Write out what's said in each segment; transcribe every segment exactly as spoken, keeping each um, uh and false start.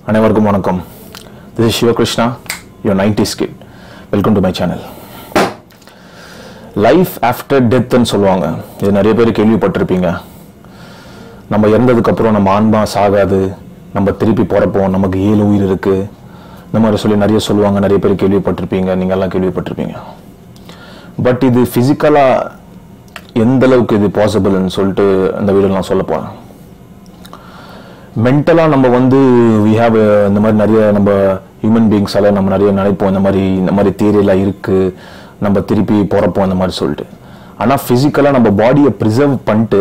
அனைவருக்கும் வணக்கம். This is Shiva Krishna, your nineties kid. Welcome to my channel. Life after death ன்னு சொல்லுவாங்க. இது நிறைய பேர் கேள்விப்பட்டிருப்பீங்க. நம்ம இறந்ததுக்கு அப்புறம் நம்ம ஆன்மா சாகாது, நம்ம திருப்பி பிறப்போம், நமக்கு ஏழு உயிர் இருக்கு, இந்த மாதிரி சொல்லி நிறைய சொல்லுவாங்க. நிறைய பேர் கேள்விப்பட்டிருப்பீங்க, நீங்க எல்லாம் கேள்விப்பட்டிருப்பீங்க. பட் இது பிசிக்கலா எந்த அளவுக்கு இது பாசிபிள்னு சொல்லிட்டு இந்த வீடியோ நான் சொல்ல போறேன். மென்டலாக நம்ம வந்து வி ஹாவ் இந்த மாதிரி நிறைய நம்ம ஹியூமன் பீயிங்ஸால் நம்ம நிறைய நினைப்போம், இந்த மாதிரி இந்த மாதிரி தியரியெல்லாம் இருக்குது, நம்ம திருப்பி பிறப்போம் இந்த மாதிரி சொல்லிட்டு. ஆனால் ஃபிசிக்கலாக நம்ம பாடியை ப்ரிசர்வ் பண்ணிட்டு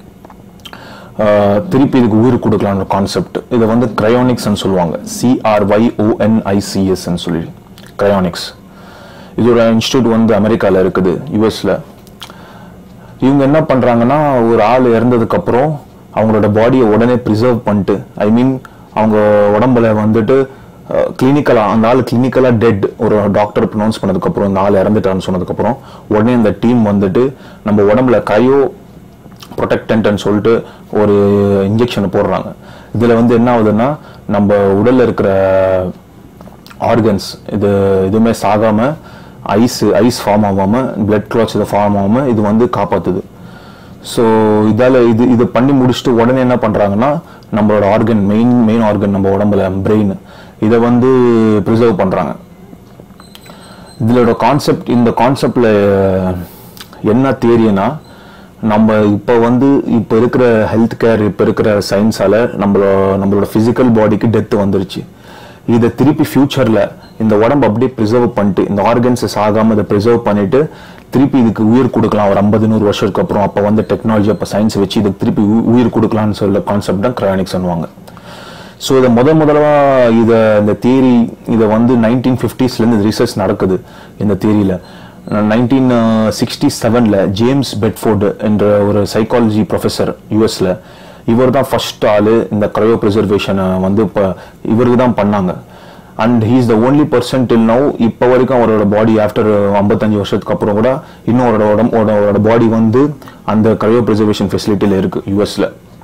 திருப்பி இதுக்கு உயிர் கொடுக்கலான்ற கான்செப்ட், இதை வந்து கிரையானிக்ஸ்ன்னு சொல்லுவாங்க. சிஆர்ஒய்ஓஎன்ஐசிஎஸ்ன்னு சொல்லி கிரையானிக்ஸ். இது ஒரு இன்ஸ்டியூட் வந்து அமெரிக்காவில் இருக்குது, யூஎஸில். இவங்க என்ன பண்ணுறாங்கன்னா, ஒரு ஆள் இறந்ததுக்கப்புறம் அவங்களோட பாடியை உடனே ப்ரிசர்வ் பண்ணிட்டு, ஐ மீன் அவங்க உடம்புல வந்துட்டு கிளினிக்கலாக, அந்த ஆள் கிளினிக்கலாக டெட் ஒரு டாக்டர் ப்ரொனவுன்ஸ் பண்ணதுக்கப்புறம், இந்த ஆள் இறந்துட்டான்னு சொன்னதுக்கப்புறம் உடனே இந்த டீம் வந்துட்டு நம்ம உடம்புல க்ரையோ ப்ரொடெக்டன்ட்னு சொல்லிட்டு ஒரு இன்ஜெக்ஷனை போடுறாங்க. இதில் வந்து என்ன ஆகுதுன்னா, நம்ம உடலில் இருக்கிற ஆர்கன்ஸ் இது எதுவுமே சாகாமல், ஐஸ் ஐஸ் ஃபார்ம் ஆகாமல், பிளட் கிளாட்ஸ் இதை ஃபார்ம் ஆகாமல் இது வந்து காப்பாற்றுது. ஸோ இதால் இது இது பண்ணி முடிச்சுட்டு உடனே என்ன பண்ணுறாங்கன்னா, நம்மளோட ஆர்கன் மெயின் மெயின் ஆர்கன் நம்ம உடம்புல பிரெயின், இதை வந்து ப்ரிசர்வ் பண்ணுறாங்க. இதோட கான்செப்ட், இந்த கான்செப்டில் என்ன தியரினா, நம்ம இப்போ வந்து இப்போ இருக்கிற ஹெல்த் கேர், இப்போ இருக்கிற சயின்ஸால் நம்மளோ நம்மளோட ஃபிசிக்கல் பாடிக்கு டெத்து வந்துருச்சு. இதை திருப்பி ஃபியூச்சரில் இந்த உடம்பு அப்படியே ப்ரிசர்வ் பண்ணிட்டு, இந்த ஆர்கன்ஸை சாகாமல் இதை ப்ரிசர்வ் பண்ணிட்டு திருப்பி இதுக்கு உயிர் கொடுக்கலாம் ஒரு ஐம்பது நூறு வருஷத்துக்கு அப்புறம். அப்போ வந்து டெக்னாலஜி, அப்போ சயின்ஸ் வச்சு இதுக்கு திருப்பி உயிர் கொடுக்கலாம்னு சொல்ல கான்செப்ட் தான் கிரையானிக்ஸ் பண்ணுவாங்க. ஸோ இதை முத முதல்வாக இதை இந்த தியரி இதை வந்து நைன்டீன் ஃபிஃப்டிஸ்லேருந்து ரிசர்ச் நடக்குது இந்த தியரியில். நைன்டீன் சிக்ஸ்டி செவனில் ஜேம்ஸ் பெட்ஃபோர்டு என்ற ஒரு சைக்காலஜி ப்ரொஃபஸர் யூஎஸில், இவர் தான் ஃபர்ஸ்ட் ஆள் இந்த க்ரையோ ப்ரிசர்வேஷனை வந்து இப்போ இவருக்கு தான் பண்ணாங்க. And he is the only person till now. இப்போ வரைக்கும் அவரோட பாடி ஆஃப்டர் ஐம்பத்தஞ்சு வருஷத்துக்கு அப்புறம் கூட இன்னும் அவரோட உடம்பு அவரோட பாடி வந்து அந்த க்ரையோ ப்ரிசர்வேஷன் ஃபெசிலிட்டியில் இருக்குது யூஎஸில்.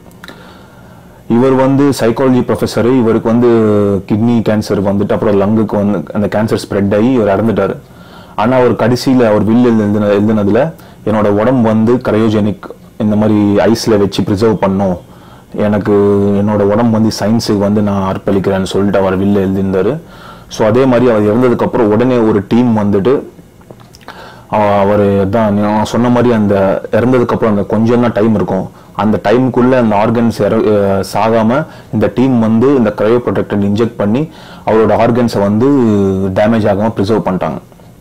இவர் வந்து சைக்காலஜி ப்ரொஃபஸரு. இவருக்கு வந்து கிட்னி கேன்சர் வந்துட்டு அப்புறம் லங்குக்கு வந்து அந்த கேன்சர் ஸ்ப்ரெட் ஆகி இவர் இறந்துட்டார். ஆனால் அவர் கடைசியில் அவர் வில் எழுதின எழுதினதில் என்னோட உடம்பு வந்து க்ரையோஜெனிக், இந்த மாதிரி ஐஸில் வச்சு ப்ரிசர்வ் பண்ணும், எனக்கு என்னோட உடம்பு வந்து சயின்ஸுக்கு வந்து நான் அர்ப்பணிக்கிறேன்னு சொல்லிட்டு அவர் வில்ல எழுதியிருந்தார். ஸோ அதே மாதிரி அவர் இறந்ததுக்கப்புறம் உடனே ஒரு டீம் வந்துட்டு அவர் தான் நான் சொன்ன மாதிரி அந்த இறந்ததுக்கப்புறம் அந்த கொஞ்சம் தான் டைம் இருக்கும், அந்த டைமுக்குள்ளே அந்த ஆர்கன்ஸ் இற சாகாமல் இந்த டீம் வந்து இந்த க்ரையோ ப்ரொடெக்டர் இன்ஜெக்ட் பண்ணி அவரோட ஆர்கன்ஸை வந்து டேமேஜ் ஆகாமல் ப்ரிசர்வ் பண்ணிட்டாங்க.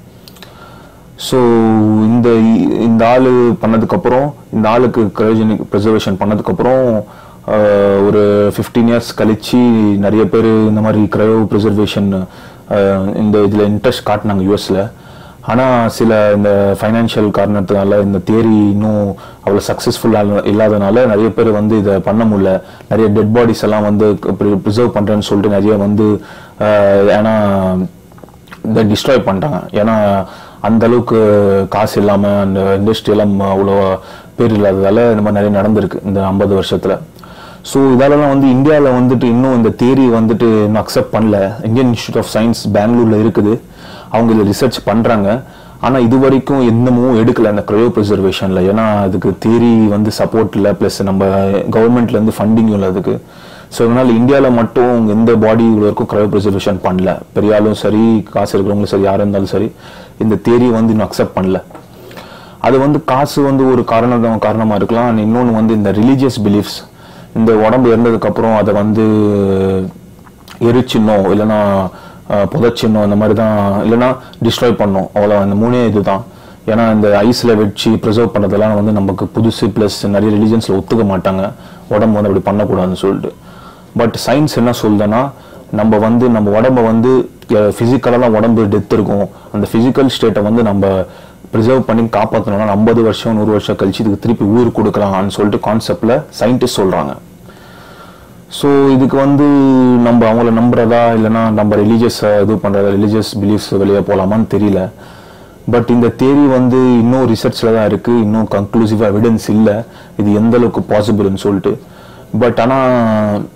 ஸோ இந்த இந்த ஆள் பண்ணதுக்கப்புறம், இந்த ஆளுக்கு க்ரையோஜெனிக் ப்ரிசர்வேஷன் பண்ணதுக்கப்புறம் ஒரு ஃபிஃப்டீன் இயர்ஸ் கழிச்சு நிறைய பேர் இந்த மாதிரி க்ரையோ ப்ரிசர்வேஷன் இந்த இதில் இன்ட்ரெஸ்ட் காட்டினாங்க யூஎஸில். ஆனால் சில இந்த ஃபைனான்ஷியல் காரணத்தினால இந்த தியரி இன்னும் அவ்வளோ சக்ஸஸ்ஃபுல்லாக இல்லாதனால நிறைய பேர் வந்து இதை பண்ண முடியல. நிறைய டெட் பாடிஸ் எல்லாம் வந்து ப்ரிசர்வ் பண்ணுறேன்னு சொல்லிட்டு நிறைய வந்து ஏன்னா இதை டிஸ்ட்ராய் பண்ணிட்டாங்க. ஏன்னா அந்த அளவுக்கு காசு இல்லாமல் அந்த இண்டஸ்ட்ரியெல்லாம் அவ்வளோ பேர் இல்லாததால் இந்த மாதிரி நிறைய நடந்திருக்கு இந்த ஐம்பது வருஷத்தில். ஸோ இதெல்லாம் வந்து இந்தியாவில் வந்துட்டு இன்னும் இந்த தியரி வந்துட்டு இன்னும் அக்செப்ட் பண்ணல. இந்தியன் இன்ஸ்டியூட் ஆஃப் சயின்ஸ் பெங்களூரில் இருக்குது, அவங்க இதில் ரிசர்ச் பண்ணுறாங்க. ஆனால் இது வரைக்கும் இன்னமும் எடுக்கலை இந்த க்ரையோ ப்ரிசர்வேஷனில். ஏன்னா அதுக்கு தியரி வந்து சப்போர்ட் இல்லை, ப்ளஸ் நம்ம கவர்மெண்ட்லேருந்து ஃபண்டிங்கும் இல்லை அதுக்கு. ஸோ அதனால் இந்தியாவில் மட்டும் எந்த பாடி இவ்வளோ வரைக்கும் க்ரையோ ப்ரிசர்வேஷன் பண்ணல. பெரியாலும் சரி, காசு இருக்கிறவங்களும் சரி, யாராக இருந்தாலும் சரி, இந்த தியரி வந்து இன்னும் அக்செப்ட் பண்ணல. அது வந்து காசு வந்து ஒரு காரணம் காரணமாக இருக்கலாம். இன்னொன்று வந்து இந்த ரிலீஜியஸ் பிலீஃப்ஸ், இந்த உடம்பு இறந்ததுக்கப்புறம் அதை வந்து எரிச்சிடணும், இல்லைன்னா புதைச்சிடணும், அந்த மாதிரி தான், இல்லைன்னா டிஸ்ட்ராய் பண்ணணும், அவ்வளோ. அந்த மூணே இது தான். ஏன்னா இந்த ஐஸில் வச்சு ப்ரிசர்வ் பண்ணதெல்லாம் வந்து நமக்கு புதுசு, ப்ளஸ் நிறைய ரிலீஜன்ஸில் ஒத்துக்க மாட்டாங்க உடம்பு வந்து அப்படி பண்ணக்கூடாதுன்னு சொல்லிட்டு. பட் சயின்ஸ் என்ன சொல்லுதுன்னா, நம்ம வந்து நம்ம உடம்பை வந்து ஃபிசிக்கலாக தான் உடம்பு டெத் இருக்கும், அந்த ஃபிசிக்கல் ஸ்டேட்டை வந்து நம்ம ப்ரிசர்வ் பண்ணி காப்பாற்றணும்னா ஐம்பது வருஷம் நூறு வருஷம் கழிச்சு இதுக்கு திருப்பி உயிர் கொடுக்கலாம்னு சொல்லிட்டு கான்செப்டில் சயின்டிஸ்ட் சொல்கிறாங்க. ஸோ இதுக்கு வந்து நம்ம அவங்கள நம்புறதா, இல்லைனா நம்ம ரிலீஜியஸ் இது பண்ணுறதா, ரிலீஜியஸ் பிலீஃப்ஸ் வெளியே போகலாமான்னு தெரியல. பட் இந்த தியரி வந்து இன்னும் ரிசர்ச்சில் தான் இருக்குது, இன்னும் கன்க்ளூசிவ் எவிடன்ஸ் இல்லை இது எந்த அளவுக்கு பாசிபிள்னு சொல்லிட்டு. பட் ஆனால்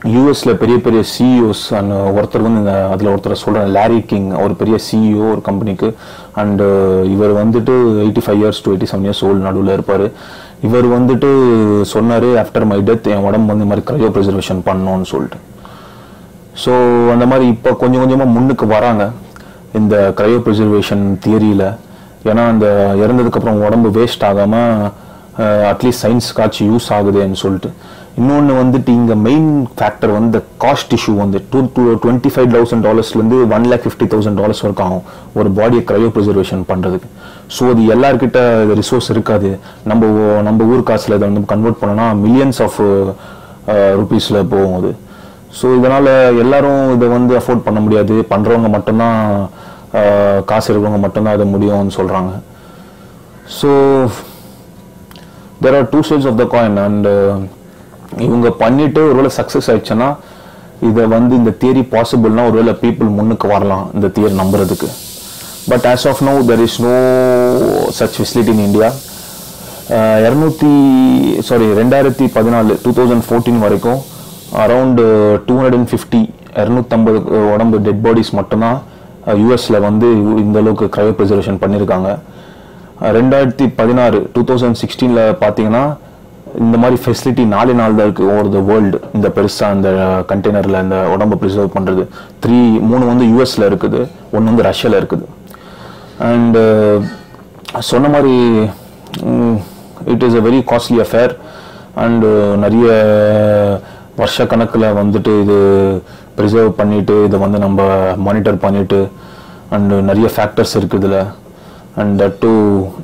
யூஎஸ்ல பெரிய பெரிய சிஇஓஸ் அண்ட் ஒருத்தர் வந்து இந்த அதில் ஒருத்தர் சொல்கிறேன் லாரி கிங், ஒரு பெரிய சிஇஓ ஒரு கம்பெனிக்கு. அண்டு இவர் வந்துட்டு eighty five years to eighty seven years old நடுவில் இருப்பார். இவர் வந்துட்டு சொன்னார், ஆஃப்டர் மை டெத் என் உடம்பு வந்து இந்த மாதிரி க்ரையோ ப்ரிசர்வேஷன் பண்ணணும்னு சொல்லிட்டு. ஸோ அந்த மாதிரி இப்போ கொஞ்சம் கொஞ்சமாக முன்னுக்கு வராங்க இந்த க்ரையோ ப்ரிசர்வேஷன் தியரியில். ஏன்னா அந்த இறந்ததுக்கப்புறம் உடம்பு வேஸ்ட் ஆகாமல் அட்லீஸ்ட் சயின்ஸ் காட்சி யூஸ் ஆகுதுன்னு சொல்லிட்டு. இன்னொன்று வந்துட்டு இங்கே மெயின் ஃபேக்டர் வந்து காஸ்ட் இஷ்யூ வந்து two two twenty five thousand டாலர்ஸ்லேருந்து one lakh fifty thousand dollars வரைக்கும் ஆகும் ஒரு பாடியை க்ரையோ ப்ரிசர்வேஷன் பண்ணுறதுக்கு. ஸோ அது எல்லார்கிட்ட ரிசோர்ஸ் இருக்காது. நம்ம நம்ம ஊர் காசில் இதை வந்து கன்வெர்ட் பண்ணோன்னா மில்லியன்ஸ் ஆஃப் ருபீஸில் போகும் அது. ஸோ இதனால் எல்லாரும் இதை வந்து அஃபோர்ட் பண்ண முடியாது. பண்ணுறவங்க மட்டும்தான், காசு இருக்கிறவங்க மட்டும்தான் அதை முடியும்னு சொல்கிறாங்க. So there are two sides of the coin and இவங்க பண்ணிட்டு ஒருவேளை சக்ஸஸ் ஆயிடுச்சுன்னா இதை வந்து இந்த தியரி பாசிபிள்னா ஒருவேளை பீப்புள் முன்னுக்கு வரலாம் இந்த தியரி நம்புறதுக்கு. But as of no there is no such facility in India. இரநூத்தி சாரி ரெண்டாயிரத்தி பதினாலு டூ தௌசண்ட் ஃபோர்டீன் வரைக்கும் around two hundred and fifty இரநூத்தம்பது உடம்பு டெட் பாடிஸ் மட்டும்தான் யூஎஸ்ல வந்து இந்த அளவுக்கு க்ரையோ ப்ரிசர்வேஷன் பண்ணியிருக்காங்க. ரெண்டாயிரத்தி பதினாறு டூ தௌசண்ட் சிக்ஸ்டீனில் பார்த்தீங்கன்னா இந்த மாதிரி ஃபெசிலிட்டி நாலு நாள் தான் இருக்குது ஓவர் த வேர்ல்டு. இந்த பெருசாக இந்த கண்டெய்னரில் இந்த உடம்பை ப்ரிசர்வ் பண்ணுறது த்ரீ மூணு வந்து யூஎஸில் இருக்குது, ஒன்று வந்து ரஷ்யாவில் இருக்குது. அண்டு சொன்ன மாதிரி it is a very costly affair. And நிறைய வருஷ கணக்கில் வந்துட்டு இது ப்ரிசர்வ் பண்ணிவிட்டு இதை வந்து நம்ம மானிட்டர் பண்ணிவிட்டு அண்டு நிறைய ஃபேக்டர்ஸ் இருக்குது இதில். அண்ட் தட் டு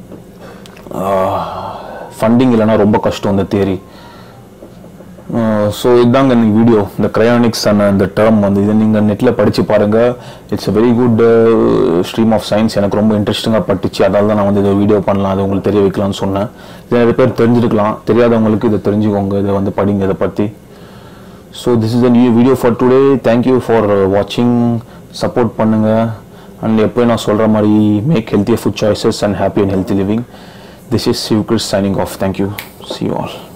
ஃபண்டிங் இல்லைனா ரொம்ப கஷ்டம் இந்த தியரி. ஸோ இதுதாங்க இந்த வீடியோ, இந்த கிரையானிக்ஸ் அண்ட் இந்த டேர்ம் வந்து இதை நீங்கள் நெட்டில் படித்து பாருங்கள். It's a very good stream of science. எனக்கு ரொம்ப இன்ட்ரெஸ்டிங்காக பட்டுச்சு, அதனால தான் நான் வந்து இதை வீடியோ பண்ணலாம், அதை உங்களுக்கு தெரிய வைக்கலாம்னு சொன்னேன். இதை நிறைய பேர் தெரிஞ்சுருக்கலாம், தெரியாதவங்களுக்கு இதை தெரிஞ்சுக்கோங்க, இதை வந்து படிங்க இதை பற்றி. So this is a new video for today. Thank you for வாட்சிங். சப்போர்ட் பண்ணுங்கள். அண்ட் எப்போயும் நான் சொல்கிற மாதிரி make healthier food choices and happy and healthy living. This is Sivkris signing off. Thank you. See you all.